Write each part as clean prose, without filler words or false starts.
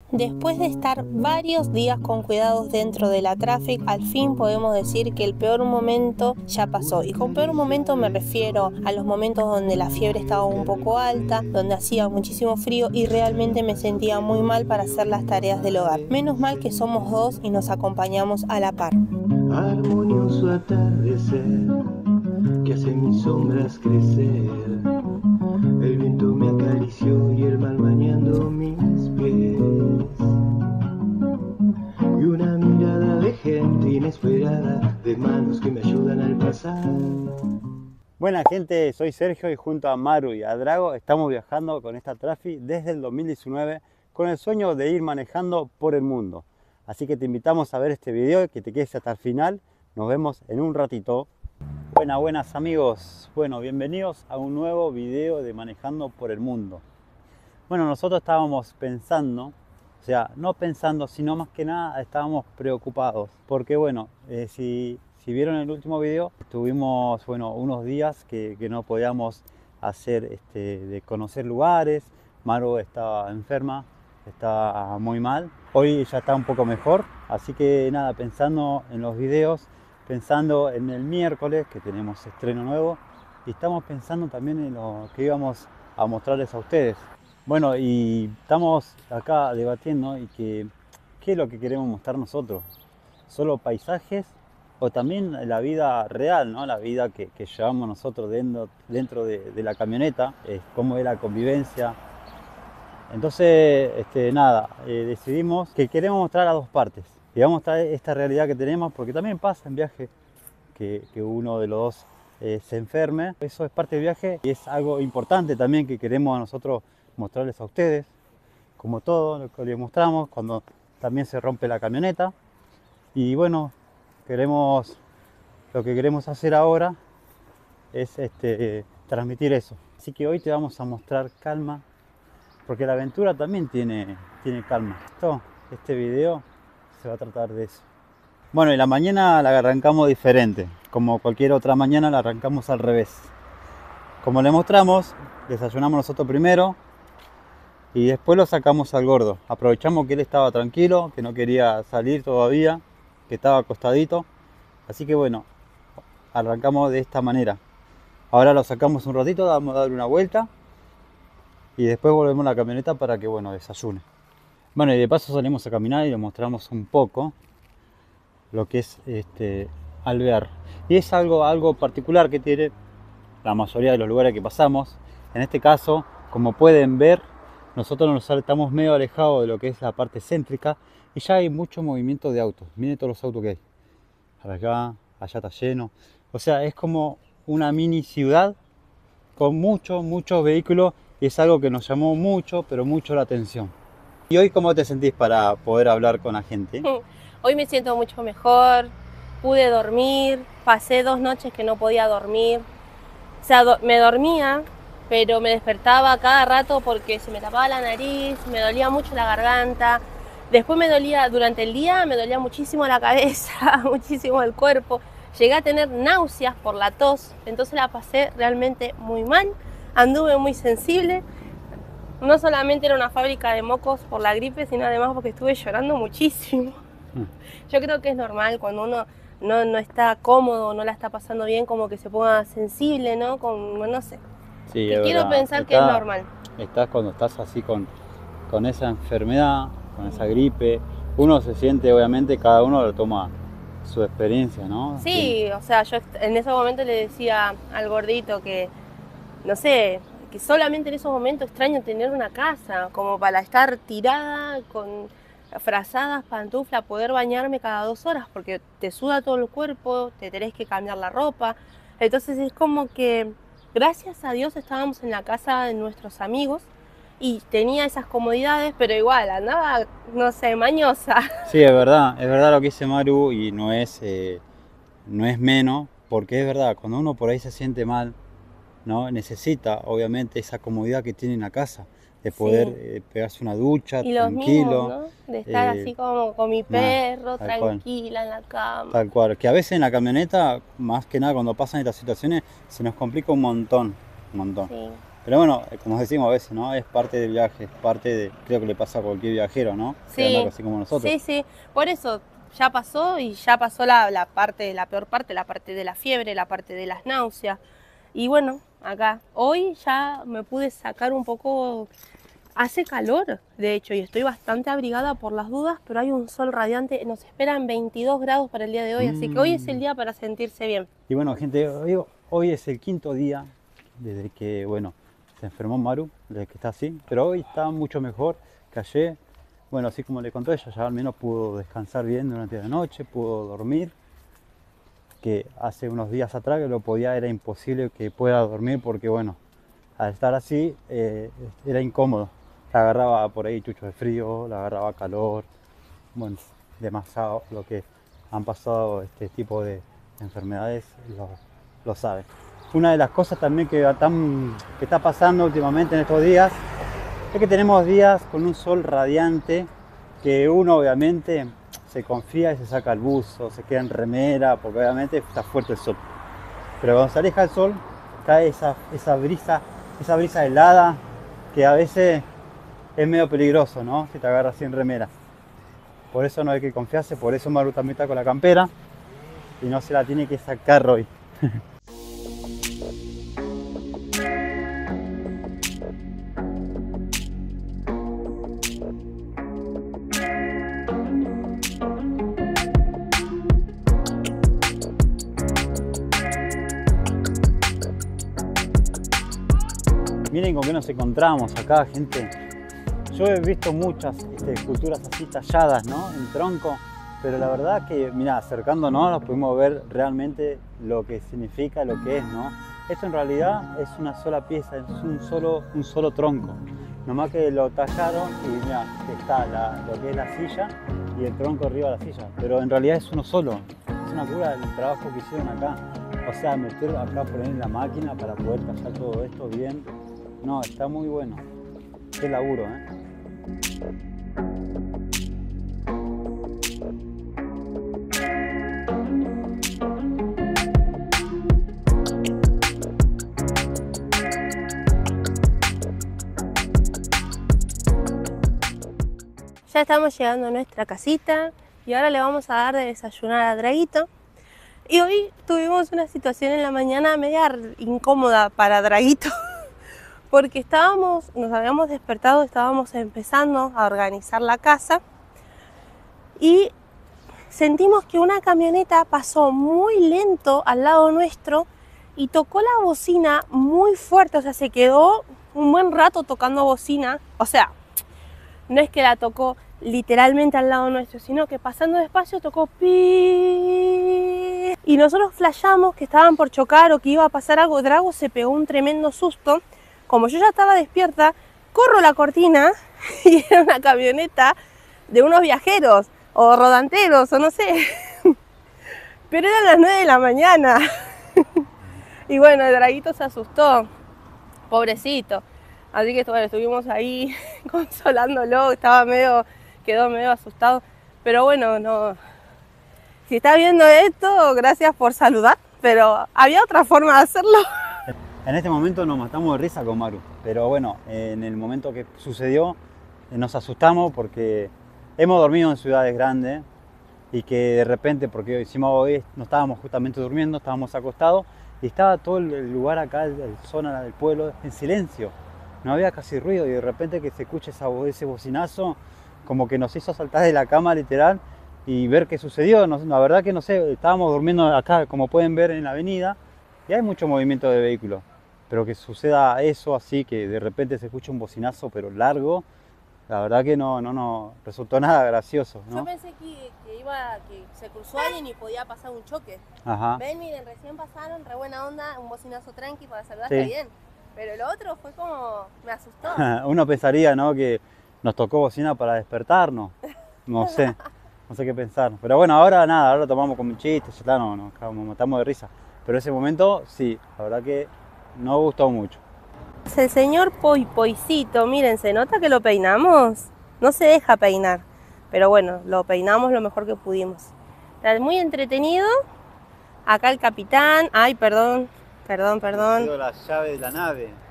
Después de estar varios días con cuidados dentro de la Traffic, al fin podemos decir que el peor momento ya pasó. Y con peor momento me refiero a los momentos donde la fiebre estaba un poco alta, donde hacía muchísimo frío y realmente me sentía muy mal para hacer las tareas del hogar. Menos mal que somos dos y nos acompañamos a la par. Armonioso atardecer que hace mis sombras crecer. El viento me acarició y el mar bañando mis pies. Y una mirada de gente inesperada, de manos que me ayudan al pasar. Buena gente, soy Sergio y junto a Maru y a Drago estamos viajando con esta Traffic desde el 2019 con el sueño de ir manejando por el mundo. Así que te invitamos a ver este video y que te quedes hasta el final. Nos vemos en un ratito. Buenas amigos, bueno, bienvenidos a un nuevo video de Manejando por el Mundo. Bueno, nosotros estábamos pensando, o sea, no pensando, sino más que nada estábamos preocupados. Porque bueno, si vieron el último video, tuvimos unos días que no podíamos hacer de conocer lugares. Maru estaba enferma, está muy mal. Hoy ya está un poco mejor, así que nada, pensando en los videos, pensando en el miércoles que tenemos estreno nuevo y estamos pensando también en lo que íbamos a mostrarles a ustedes. Bueno, y estamos acá debatiendo y qué es lo que queremos mostrar nosotros. ¿Solo paisajes o también la vida real, ¿no? La vida que llevamos nosotros dentro de la camioneta, cómo es la convivencia? Entonces, nada, decidimos que queremos mostrar las dos partes. Y vamos a mostrar esta realidad que tenemos, porque también pasa en viaje que uno de los dos se enferme. Eso es parte del viaje y es algo importante también que queremos nosotros mostrarles a ustedes. Como todo lo que les mostramos cuando también se rompe la camioneta. Y bueno, lo que queremos hacer ahora es transmitir eso. Así que hoy te vamos a mostrar calma, porque la aventura también tiene calma. Este video se va a tratar de eso. Bueno, y la mañana la arrancamos diferente. Como cualquier otra mañana la arrancamos al revés. Como le mostramos, desayunamos nosotros primero y después lo sacamos al gordo. Aprovechamos que él estaba tranquilo, que no quería salir todavía, que estaba acostadito. Así que bueno, arrancamos de esta manera. Ahora lo sacamos un ratito, vamos a dar una vuelta y después volvemos a la camioneta para que desayune. Bueno, y de paso salimos a caminar y le mostramos un poco lo que es Alvear. Y es algo particular que tiene la mayoría de los lugares que pasamos. En este caso, como pueden ver, nosotros estamos medio alejados de lo que es la parte céntrica y ya hay mucho movimiento de autos. Miren todos los autos que hay. Allá está lleno. O sea, es como una mini ciudad con muchos vehículos y es algo que nos llamó mucho la atención. ¿Y hoy cómo te sentís para poder hablar con la gente? Hoy me siento mucho mejor, pude dormir, pasé 2 noches que no podía dormir. O sea, me dormía, pero me despertaba cada rato porque se me tapaba la nariz, me dolía mucho la garganta. Después durante el día me dolía muchísimo la cabeza, muchísimo el cuerpo. Llegué a tener náuseas por la tos, entonces la pasé realmente muy mal. Anduve muy sensible. No solamente era una fábrica de mocos por la gripe, sino además porque estuve llorando muchísimo. Yo creo que es normal cuando uno no está cómodo, no la está pasando bien, como que se ponga sensible, ¿no? No sé. Sí, que quiero pensar que es normal. Cuando estás así con esa enfermedad, con esa gripe, uno se siente, obviamente, cada uno lo toma su experiencia, ¿no? Sí, o sea, yo en ese momento le decía al gordito que, no sé, que solamente en esos momentos extraño tener una casa, como para estar tirada con frazadas, pantuflas, poder bañarme cada 2 horas, porque te suda todo el cuerpo, te tenés que cambiar la ropa. Entonces es como que, gracias a Dios, estábamos en la casa de nuestros amigos y tenía esas comodidades, pero igual andaba, no sé, mañosa. Sí, es verdad lo que dice Maru y no es menos, porque es verdad, cuando uno por ahí se siente mal, ¿no? Necesita obviamente esa comodidad que tiene en la casa, de poder pegarse una ducha y tranquilo. Los mimos, ¿no? De estar así como con mi perro, tranquila en la cama. Tal cual, que a veces en la camioneta, más que nada cuando pasan estas situaciones, se nos complica un montón. Sí. Pero bueno, como decimos a veces, ¿no? Es parte del viaje, es parte de, creo que le pasa a cualquier viajero, ¿no? Que anda Sí, así como nosotros. sí, sí. Por eso ya pasó y ya pasó la parte, la peor parte, la parte de la fiebre, la parte de las náuseas. Y bueno, acá, hoy ya me pude sacar un poco. Hace calor, de hecho, y estoy bastante abrigada por las dudas, pero hay un sol radiante. Nos esperan 22 grados para el día de hoy, así que hoy es el día para sentirse bien. Y bueno, gente, hoy es el 5.º día desde que, bueno, se enfermó Maru, desde que está así, pero hoy está mucho mejor que ayer. Bueno, así como le contó ella, ya al menos pudo descansar bien durante la noche, pudo dormir, que hace unos días atrás que lo podía, era imposible que pueda dormir porque, bueno, al estar así era incómodo. La agarraba por ahí chucho de frío, la agarraba calor, bueno, demasiado. Lo que han pasado este tipo de enfermedades lo saben. Una de las cosas también que está pasando últimamente en estos días es que tenemos días con un sol radiante que uno obviamente se confía y se saca el buzo, se queda en remera porque obviamente está fuerte el sol. Pero cuando se aleja el sol cae esa brisa helada que a veces es medio peligroso, ¿no? Si te agarras sin remera. Por eso no hay que confiarse, por eso Maru también está con la campera y no se la tiene que sacar hoy. Miren con qué nos encontramos acá, gente. Yo he visto muchas esculturas así talladas, ¿no? En tronco, pero la verdad que, mira, acercándonos nos pudimos ver realmente lo que significa, lo que es, ¿no? Esto en realidad es una sola pieza, es un solo tronco. Nomás que lo tallaron y mira, está lo que es la silla y el tronco arriba de la silla. Pero en realidad es uno solo. Es una cura el trabajo que hicieron acá. O sea, meter acá, poner en la máquina para poder tallar todo esto bien. No, está muy bueno. Qué laburo, ¿eh? Ya estamos llegando a nuestra casita y ahora le vamos a dar de desayunar a Draguito. Y hoy tuvimos una situación en la mañana media incómoda para Draguito porque nos habíamos despertado, estábamos empezando a organizar la casa y sentimos que una camioneta pasó muy lento al lado nuestro y tocó la bocina muy fuerte, o sea, se quedó un buen rato tocando bocina, o sea, no es que la tocó literalmente al lado nuestro, sino que pasando despacio tocó pi y nosotros flashamos que estaban por chocar o que iba a pasar algo. Drago se pegó un tremendo susto. Como yo ya estaba despierta, corro la cortina y era una camioneta de unos viajeros o rodanteros o no sé, pero eran las 9 de la mañana y bueno, el Draguito se asustó, pobrecito. Así que bueno, estuvimos ahí consolándolo, quedó medio asustado. Pero bueno, no. Si está viendo esto, gracias por saludar, pero había otra forma de hacerlo. En este momento nos matamos de risa con Maru, pero bueno, en el momento que sucedió nos asustamos porque hemos dormido en ciudades grandes y que de repente, porque hicimos hoy, no estábamos justamente durmiendo, estábamos acostados y estaba todo el lugar acá, el zona del pueblo, en silencio. No había casi ruido y de repente que se escucha ese bocinazo como que nos hizo saltar de la cama literal y ver qué sucedió. La verdad que no sé, estábamos durmiendo acá como pueden ver en la avenida y hay mucho movimiento de vehículos, pero que suceda eso así, que de repente se escucha un bocinazo pero largo, la verdad que no resultó nada gracioso, ¿no? Yo pensé que se cruzó alguien y podía pasar un choque. Ajá. Ven, miren, recién pasaron, re buena onda, un bocinazo tranqui para saludar, Sí. está bien. Pero el otro fue como, me asustó. Uno pensaría, ¿no?, que nos tocó bocina para despertarnos. No sé qué pensar. Pero bueno, ahora nada, ahora lo tomamos como un chiste, ya está, nos matamos de risa. Pero ese momento, sí, la verdad que no gustó mucho. El señor Poicito, miren, se nota que lo peinamos. No se deja peinar, pero bueno, lo peinamos lo mejor que pudimos. Está muy entretenido. Acá el capitán, ay, perdón. Ha sido la llave de la nave.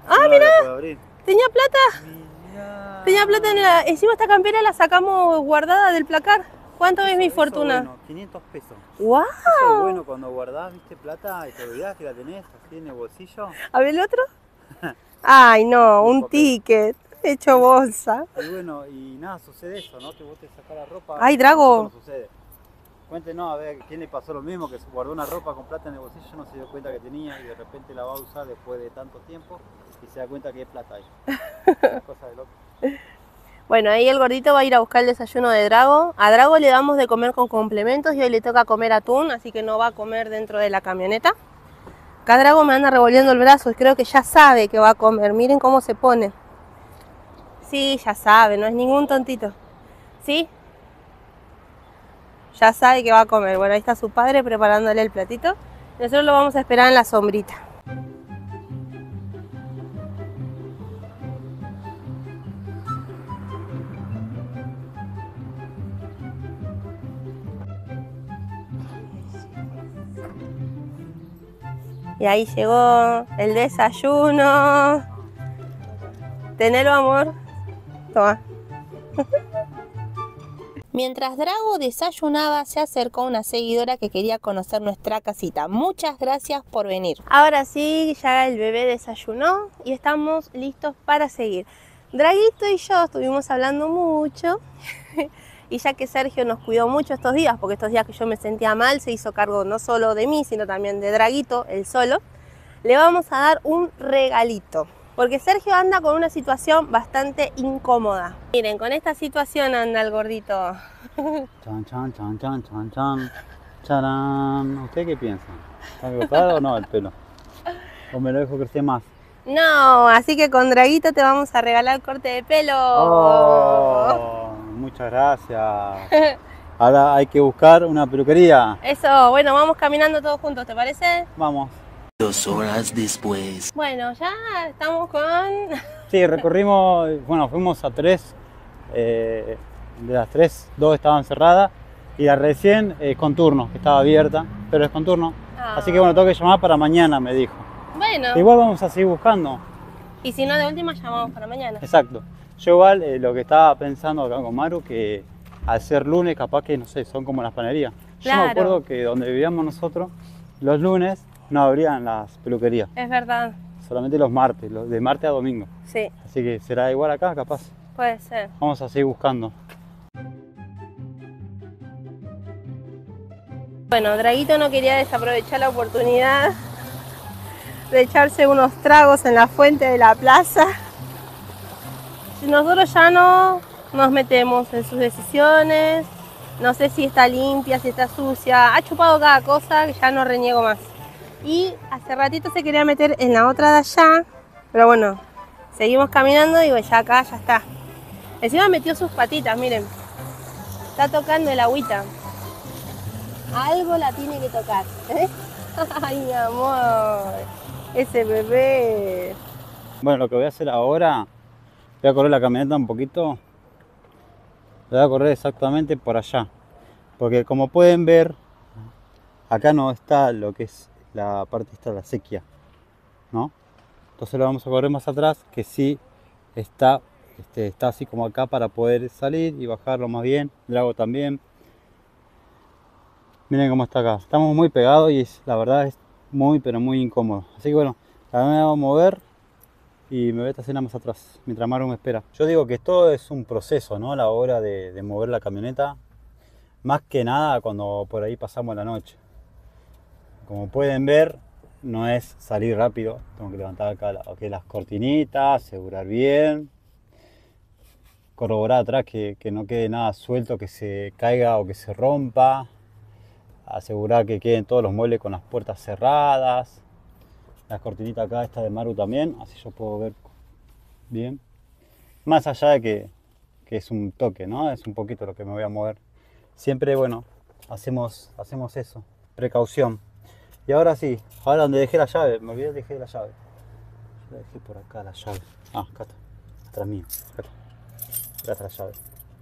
Ah, mira, puedo abrir. tenía plata. Mirá. Tenía plata en la... Encima esta campera la sacamos guardada del placar. ¿Cuánto es mi Eso, fortuna? bueno, 500 pesos. ¡Wow! Eso es bueno cuando guardás, viste, plata y te olvidás que la tenés así en el bolsillo. A ver el otro. Ay, no, Un un papel. ticket hecho bolsa. Y bueno, y nada, sucede eso, ¿no? Que vos te sacás la ropa. Ay, Drago. Eso no sucede. Cuéntenos, a ver, ¿quién le pasó lo mismo? Que se guardó una ropa con plata en el bolsillo, no se dio cuenta que tenía y de repente la va a usar después de tanto tiempo y se da cuenta que es plata ahí. Cosa de loco. Bueno, ahí el gordito va a ir a buscar el desayuno de Drago. A Drago le damos de comer con complementos y hoy le toca comer atún, así que no va a comer dentro de la camioneta. Acá Drago me anda revolviendo el brazo y creo que ya sabe que va a comer. Miren cómo se pone. Sí, ya sabe, no es ningún tontito. ¿Sí? Ya sabe que va a comer. Bueno, ahí está su padre preparándole el platito. Nosotros lo vamos a esperar en la sombrita. Y ahí llegó el desayuno. Tenelo, amor. Toma. Mientras Drago desayunaba, se acercó una seguidora que quería conocer nuestra casita. Muchas gracias por venir. Ahora sí, ya el bebé desayunó y estamos listos para seguir. Draguito y yo estuvimos hablando mucho. Y ya que Sergio nos cuidó mucho estos días, porque estos días que yo me sentía mal, se hizo cargo no solo de mí, sino también de Draguito, él solo, le vamos a dar un regalito. Porque Sergio anda con una situación bastante incómoda. Miren, con esta situación anda el gordito. Chan, chan, chan, chan, chan, chan. Charán. ¿Usted qué piensa? ¿Está cortado o no el pelo? ¿O me lo dejo crecer más? No, así que con Draguito te vamos a regalar corte de pelo. Oh, muchas gracias. Ahora hay que buscar una peluquería. Eso, bueno, vamos caminando todos juntos, ¿te parece? Vamos. 2 horas después. Bueno, ya estamos con... Sí, recorrimos, bueno, fuimos a 3. De las 3, 2 estaban cerradas. Y la recién con turno, que estaba abierta, pero es con turno. Así que bueno, tengo que llamar para mañana, me dijo. Bueno. Igual vamos a seguir buscando. Y si no, de última llamamos para mañana. Exacto. Yo igual lo que estaba pensando acá con Maru, que al ser lunes, capaz que, no sé, son como las panaderías. Claro. Yo me acuerdo que donde vivíamos nosotros, los lunes no abrían las peluquerías. Es verdad. Solamente los martes, de martes a domingo. Sí, Así que será igual acá, capaz. puede ser. Vamos a seguir buscando. Bueno, Draguito no quería desaprovechar la oportunidad de echarse unos tragos en la fuente de la plaza. Nosotros ya no nos metemos en sus decisiones. No sé si está limpia, si está sucia. Ha chupado cada cosa que ya no reniego más. Y hace ratito se quería meter en la otra de allá. Pero bueno, seguimos caminando y ya acá ya está. Encima metió sus patitas, miren. Está tocando el agüita. Algo la tiene que tocar. ¿Eh? Ay, mi amor. Ese bebé. Bueno, lo que voy a hacer ahora, voy a correr la camioneta un poquito. La voy a correr exactamente por allá. Porque como pueden ver, acá no está lo que es la parte esta de la sequía, ¿no? Entonces lo vamos a correr más atrás, que sí está así como acá para poder salir y bajarlo más bien. Drago también. Miren cómo está acá. Estamos muy pegados y la verdad es muy pero muy incómodo. Así que bueno, la me voy a mover y me voy a estacionar más atrás mientras Maru me espera. Yo digo que todo es un proceso, ¿no? A la hora de mover la camioneta. Más que nada cuando por ahí pasamos la noche. Como pueden ver, no es salir rápido. Tengo que levantar acá las cortinitas, asegurar bien. Corroborar atrás que no quede nada suelto, que se caiga o que se rompa. Asegurar que queden todos los muebles con las puertas cerradas. Las cortinitas acá, esta de Maru también, así yo puedo ver bien. Más allá de que es un toque, ¿no? Es un poquito lo que me voy a mover. Siempre, bueno, hacemos eso. Precaución. Y ahora sí, ahora donde dejé la llave, me olvidé, dejé la llave. Yo la dejé por acá la llave. Ah, acá está. Atrás mío. Acá está la llave.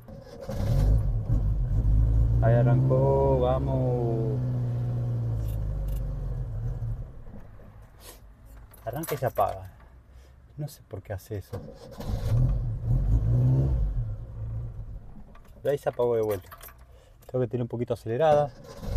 Ahí arrancó, vamos. Arranca y se apaga. No sé por qué hace eso. Pero ahí se apagó de vuelta. Tengo que tener un poquito acelerada.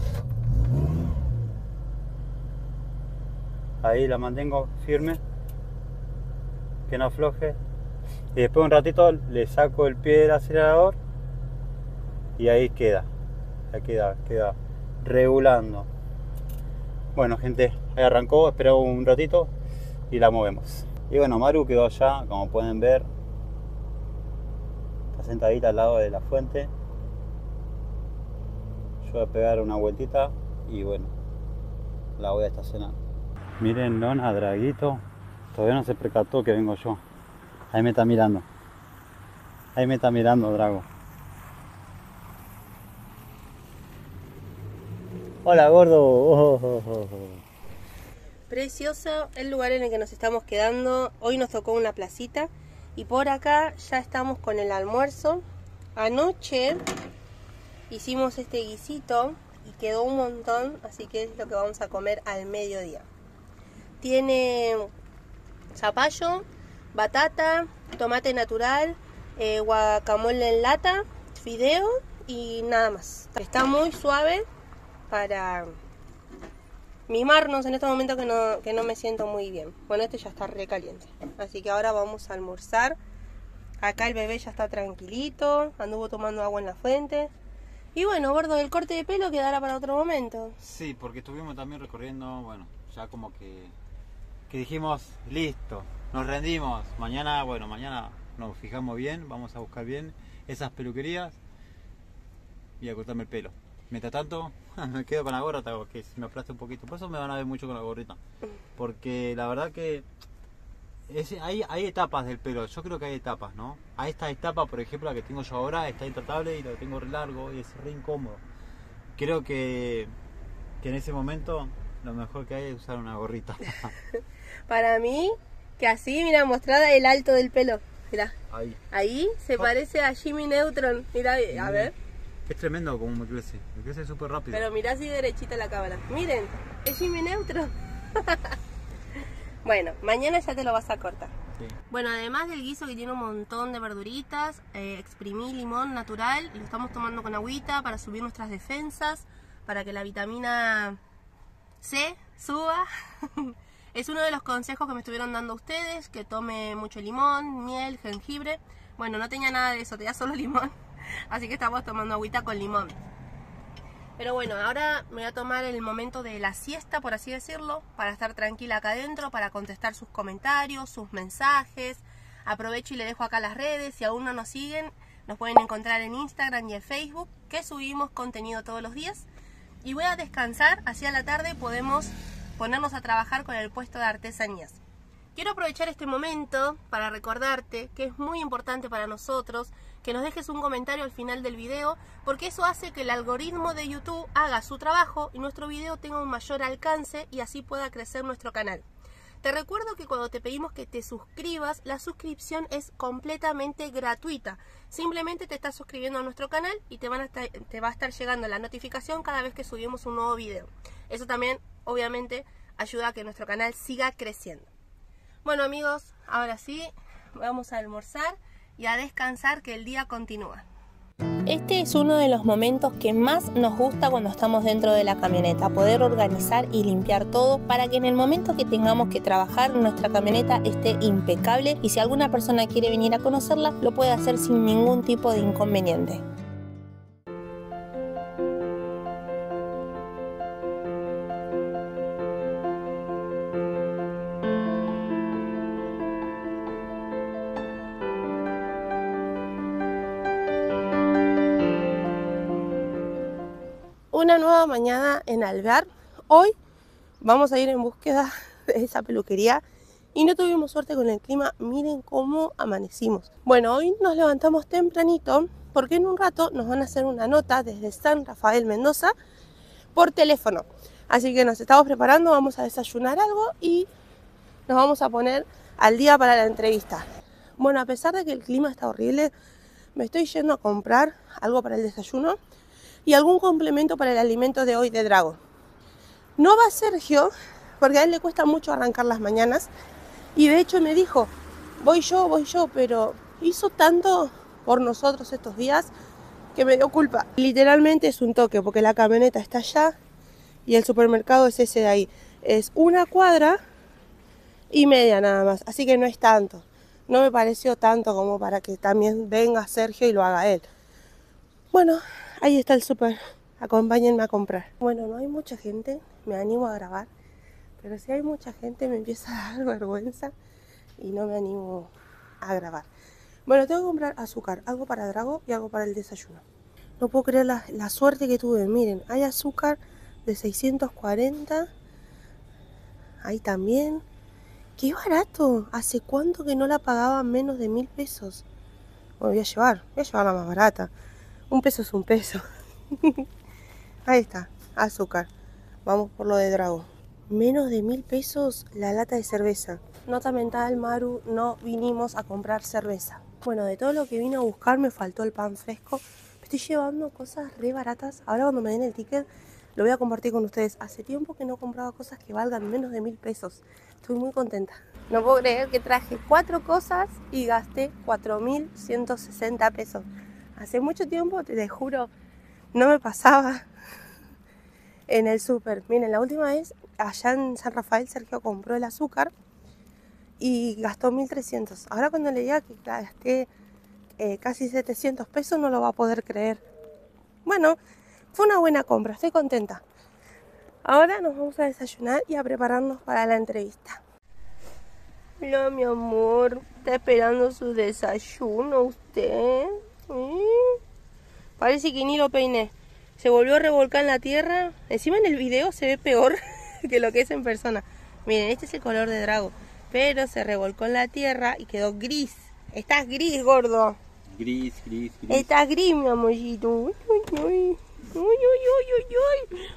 Ahí la mantengo firme, que no afloje. Y después un ratito le saco el pie del acelerador y ahí queda. Ahí queda regulando. Bueno, gente, ahí arrancó, esperamos un ratito y la movemos. Y bueno, Maru quedó allá, como pueden ver. Está sentadita al lado de la fuente. Yo voy a pegar una vueltita y bueno, la voy a estacionar. Miren, a Draguito. Todavía no se percató que vengo yo. Ahí me está mirando. Ahí me está mirando, Drago. Hola, gordo. Precioso el lugar en el que nos estamos quedando. Hoy nos tocó una placita y por acá ya estamos con el almuerzo. Anoche hicimos este guisito y quedó un montón, así que es lo que vamos a comer al mediodía. Tiene zapallo, batata, tomate natural, guacamole en lata, fideo y nada más. Está muy suave para mimarnos en este momento que no me siento muy bien. Bueno, este ya está re caliente, así que ahora vamos a almorzar. Acá el bebé ya está tranquilito, anduvo tomando agua en la fuente. Y bueno, gordo, el corte de pelo quedará para otro momento. Sí, porque estuvimos también recorriendo, bueno, ya como que dijimos, listo, nos rendimos. Mañana nos fijamos bien, vamos a buscar bien esas peluquerías y a cortarme el pelo. Mientras tanto, me quedo con la gorra, que me aplaste un poquito. Por eso me van a ver mucho con la gorrita. Porque la verdad que hay etapas del pelo. Yo creo que hay etapas, ¿no? A esta etapa, por ejemplo, la que tengo yo ahora, está intratable y lo tengo re largo y es re incómodo. Creo que en ese momento lo mejor que hay es usar una gorrita. Para mí, que así, mira, mostrada el alto del pelo. Mirá, ahí se parece a Jimmy Neutron. Mirá, a ver. Es tremendo como me crece súper rápido. Pero mirá así derechita la cámara. Miren, es Jimmy Neutron. Bueno, mañana ya te lo vas a cortar. Sí. Bueno, además del guiso que tiene un montón de verduritas, exprimí limón natural y lo estamos tomando con agüita para subir nuestras defensas, para que la vitamina C suba. Es uno de los consejos que me estuvieron dando ustedes, que tome mucho limón, miel, jengibre. Bueno, no tenía nada de eso, tenía solo limón, así que estamos tomando agüita con limón. Pero bueno, ahora me voy a tomar el momento de la siesta, por así decirlo, para estar tranquila acá adentro, para contestar sus comentarios, sus mensajes. Aprovecho y le dejo acá las redes, si aún no nos siguen, nos pueden encontrar en Instagram y en Facebook, que subimos contenido todos los días. Y voy a descansar, así a la tarde podemos ponernos a trabajar con el puesto de artesanías. Quiero aprovechar este momento para recordarte que es muy importante para nosotros que nos dejes un comentario al final del video, porque eso hace que el algoritmo de YouTube haga su trabajo y nuestro video tenga un mayor alcance y así pueda crecer nuestro canal. Te recuerdo que cuando te pedimos que te suscribas, la suscripción es completamente gratuita. Simplemente te estás suscribiendo a nuestro canal y te va a estar llegando la notificación cada vez que subimos un nuevo video. Eso también, obviamente, ayuda a que nuestro canal siga creciendo. Bueno amigos, ahora sí, vamos a almorzar y a descansar, que el día continúa. Este es uno de los momentos que más nos gusta cuando estamos dentro de la camioneta, poder organizar y limpiar todo para que en el momento que tengamos que trabajar nuestra camioneta esté impecable y si alguna persona quiere venir a conocerla lo puede hacer sin ningún tipo de inconveniente. Una nueva mañana en Alvear. Hoy vamos a ir en búsqueda de esa peluquería y no tuvimos suerte con el clima. Miren cómo amanecimos. Bueno, hoy nos levantamos tempranito porque en un rato nos van a hacer una nota desde San Rafael, Mendoza, por teléfono. Así que nos estamos preparando, vamos a desayunar algo y nos vamos a poner al día para la entrevista. Bueno, a pesar de que el clima está horrible, me estoy yendo a comprar algo para el desayuno y algún complemento para el alimento de hoy de Drago. No va Sergio, porque a él le cuesta mucho arrancar las mañanas, y de hecho me dijo voy yo, pero hizo tanto por nosotros estos días que me dio culpa. Literalmente es un toque, porque la camioneta está allá y el supermercado es ese de ahí. Es 1,5 cuadras nada más, así que no es tanto. No me pareció tanto como para que también venga Sergio y lo haga él. Bueno, ahí está el súper. Acompáñenme a comprar. Bueno, no hay mucha gente, me animo a grabar. Pero si hay mucha gente me empieza a dar vergüenza y no me animo a grabar. Bueno, tengo que comprar azúcar, algo para Drago y algo para el desayuno. No puedo creer la suerte que tuve. Miren, hay azúcar de 640. Ahí también. ¡Qué barato! ¿Hace cuánto que no la pagaba menos de 1000 pesos? Bueno, voy a llevar la más barata. 1 peso es 1 peso. Ahí está, azúcar. Vamos por lo de Drago. Menos de 1000 pesos la lata de cerveza. Nota mental, Maru, no vinimos a comprar cerveza. Bueno, de todo lo que vine a buscar me faltó el pan fresco. Me estoy llevando cosas re baratas. Ahora cuando me den el ticket lo voy a compartir con ustedes. Hace tiempo que no compraba cosas que valgan menos de 1000 pesos. Estoy muy contenta. No puedo creer que traje 4 cosas y gasté 4160 pesos. Hace mucho tiempo, te juro, no me pasaba en el súper. Miren, la última vez allá en San Rafael Sergio compró el azúcar y gastó 1300. Ahora cuando le diga que gasté casi 700 pesos no lo va a poder creer. Bueno, fue una buena compra, estoy contenta. Ahora nos vamos a desayunar y a prepararnos para la entrevista. Hola, mi amor, ¿está esperando su desayuno usted? Parece que ni lo peiné. Se volvió a revolcar en la tierra. Encima en el video se ve peor que lo que es en persona. Miren, este es el color de Drago. Pero se revolcó en la tierra y quedó gris. Estás gris, gordo. Gris. Estás gris, mi amorcito. Uy, uy, uy. Uy, uy, uy, uy, uy.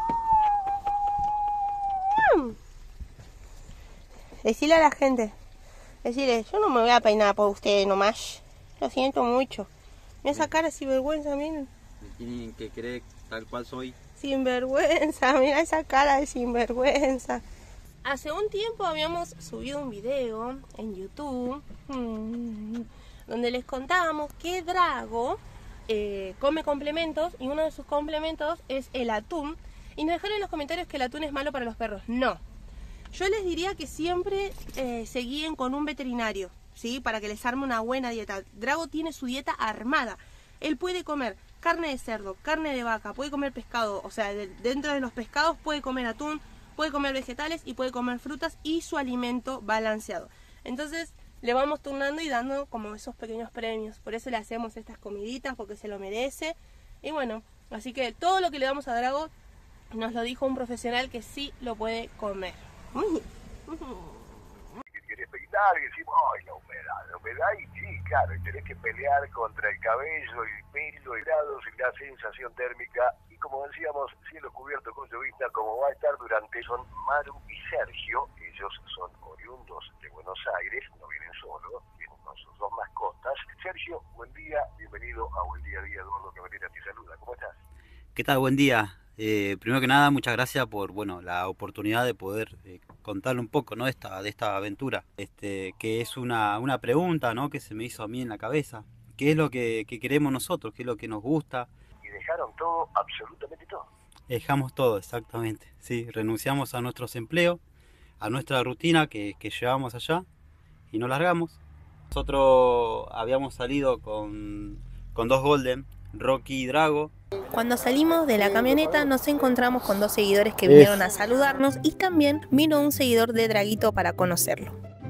Decile a la gente. Decile, yo no me voy a peinar por ustedes nomás. Lo siento mucho. Mira esa cara sin vergüenza, miren. Tienen que creer tal cual soy. Sinvergüenza, mira esa cara de sinvergüenza. Hace un tiempo habíamos subido un video en YouTube donde les contábamos que Drago come complementos y uno de sus complementos es el atún. Y nos dejaron en los comentarios que el atún es malo para los perros. No. Yo les diría que siempre se guíen con un veterinario, ¿sí? Para que les arme una buena dieta. Drago tiene su dieta armada. Él puede comer carne de cerdo, carne de vaca, puede comer pescado. O sea, dentro de los pescados puede comer atún, puede comer vegetales y puede comer frutas y su alimento balanceado. Entonces le vamos turnando y dando como esos pequeños premios. Por eso le hacemos estas comiditas, porque se lo merece. Y bueno, así que todo lo que le damos a Drago nos lo dijo un profesional que sí lo puede comer. Querés peinar y decimos, ¡ay, la humedad! Y sí, claro, y tenés que pelear contra el cabello, el pelo, el grados y la sensación térmica. Y como decíamos, cielo cubierto con llovizna, como va a estar durante, son Maru y Sergio. Ellos son oriundos de Buenos Aires, no vienen solos, vienen con sus 2 mascotas. Sergio, buen día, bienvenido a Buen Día a Día, Eduardo Cabrera te saluda, ¿cómo estás? ¿Qué tal? Buen día. Primero que nada, muchas gracias por la oportunidad de poder contarle un poco, ¿no? de esta aventura. Que es una pregunta, ¿no? que se me hizo a mí en la cabeza. ¿Qué es lo que queremos nosotros? ¿Qué es lo que nos gusta? Y dejaron todo, absolutamente todo. Dejamos todo, exactamente. Sí, renunciamos a nuestros empleos, a nuestra rutina que llevamos allá y nos largamos. Nosotros habíamos salido con 2 Golden, Rocky y Drago. Cuando salimos de la camioneta nos encontramos con 2 seguidores que vinieron a saludarnos y también vino un seguidor de Draguito para conocerlo.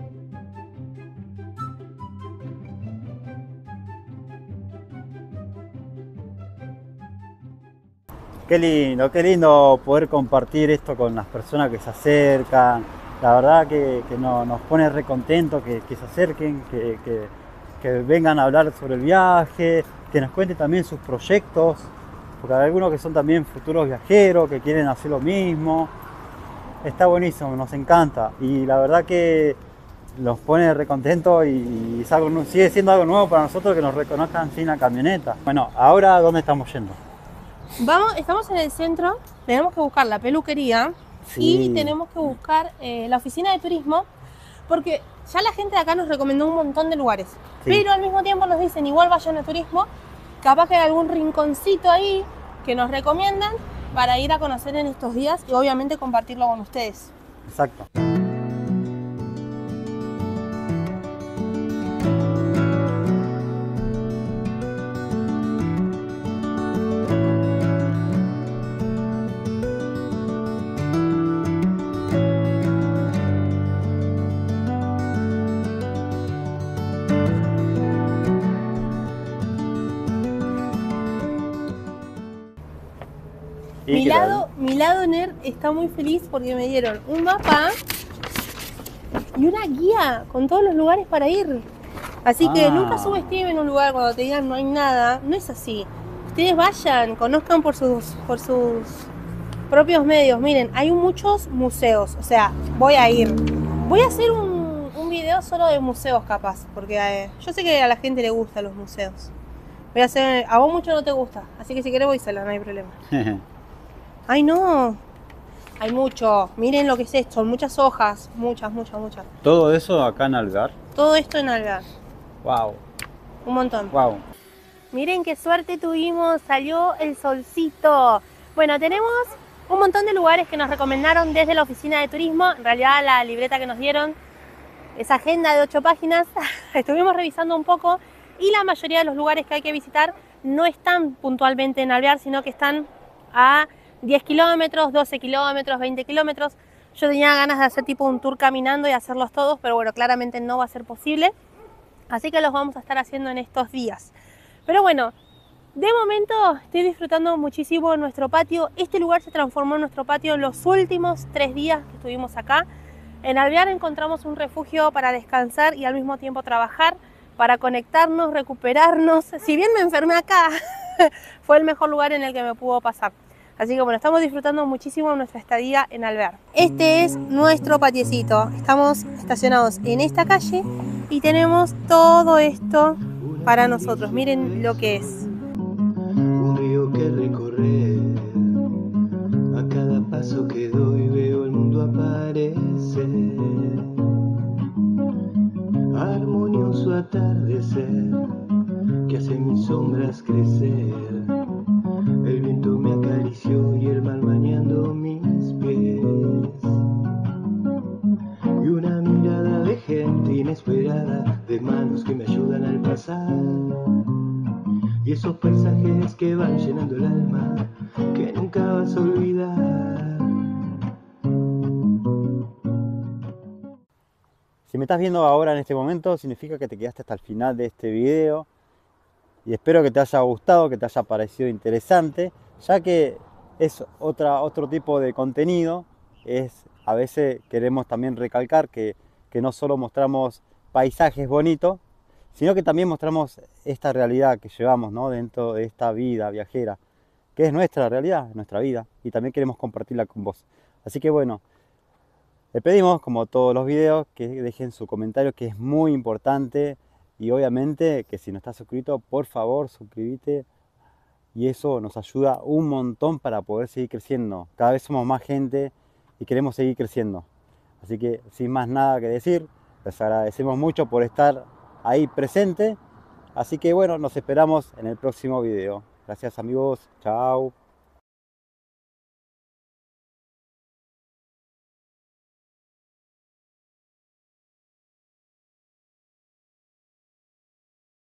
Qué lindo poder compartir esto con las personas que se acercan. La verdad que nos pone re contentos que se acerquen, que vengan a hablar sobre el viaje, que nos cuenten también sus proyectos, porque hay algunos que son también futuros viajeros, que quieren hacer lo mismo. Está buenísimo, nos encanta y la verdad que nos pone re contentos y es algo, sigue siendo algo nuevo para nosotros que nos reconozcan sin la camioneta. Bueno, ahora ¿dónde estamos yendo? Estamos en el centro, tenemos que buscar la peluquería y tenemos que buscar la oficina de turismo, porque ya la gente de acá nos recomendó un montón de lugares, Sí. pero al mismo tiempo nos dicen igual vayan a turismo, capaz que hay algún rinconcito ahí que nos recomiendan para ir a conocer en estos días y obviamente compartirlo con ustedes. Exacto. ¿Y qué tal? Mi lado nerd está muy feliz porque me dieron un mapa y una guía con todos los lugares para ir. Así que nunca subestimen un lugar cuando te digan no hay nada. No es así. Ustedes vayan, conozcan por sus propios medios. Miren, hay muchos museos. O sea, voy a ir. Voy a hacer un video solo de museos capaz. Porque yo sé que a la gente le gustan los museos. Voy a hacer, a vos mucho no te gusta. Así que si querés voy sola, no hay problema. ¡Ay, no! Hay mucho. Miren lo que es esto. Son muchas hojas. Muchas. ¿Todo eso acá en Alvear? Todo esto en Alvear. ¡Wow! Un montón. ¡Wow! Miren qué suerte tuvimos. Salió el solcito. Bueno, tenemos un montón de lugares que nos recomendaron desde la oficina de turismo. En realidad la libreta que nos dieron, esa agenda de 8 páginas, estuvimos revisando un poco y la mayoría de los lugares que hay que visitar no están puntualmente en Alvear, sino que están a 10 kilómetros, 12 kilómetros, 20 kilómetros. Yo tenía ganas de hacer tipo un tour caminando y hacerlos todos, pero bueno, claramente no va a ser posible. Así que los vamos a estar haciendo en estos días. Pero bueno, de momento estoy disfrutando muchísimo nuestro patio. Este lugar se transformó en nuestro patio en los últimos 3 días que estuvimos acá. En Alvear encontramos un refugio para descansar y al mismo tiempo trabajar, para conectarnos, recuperarnos. Si bien me enfermé acá, fue el mejor lugar en el que me pudo pasar. Así que bueno, estamos disfrutando muchísimo nuestra estadía en Alvear. Este es nuestro patiecito. Estamos estacionados en esta calle y tenemos todo esto para nosotros. Miren lo que es. Un río que recorrer, a cada paso que doy veo el mundo aparecer. Armonioso atardecer que hace mis sombras crecer. El viento me acarició y el mar bañando mis pies. Y una mirada de gente inesperada, de manos que me ayudan al pasar. Y esos paisajes que van llenando el alma, que nunca vas a olvidar. Si me estás viendo ahora en este momento, significa que te quedaste hasta el final de este video. Y espero que te haya gustado, que te haya parecido interesante, ya que es otro tipo de contenido. A veces queremos también recalcar que no solo mostramos paisajes bonitos, sino que también mostramos esta realidad que llevamos, ¿no?, dentro de esta vida viajera, que es nuestra realidad, nuestra vida, y también queremos compartirla con vos. Así que bueno, le pedimos, como todos los videos, que dejen su comentario, que es muy importante. Y obviamente que si no estás suscrito, por favor suscríbete, y eso nos ayuda un montón para poder seguir creciendo. Cada vez somos más gente y queremos seguir creciendo. Así que sin más nada que decir, les agradecemos mucho por estar ahí presente. Así que bueno, nos esperamos en el próximo video. Gracias amigos, chao.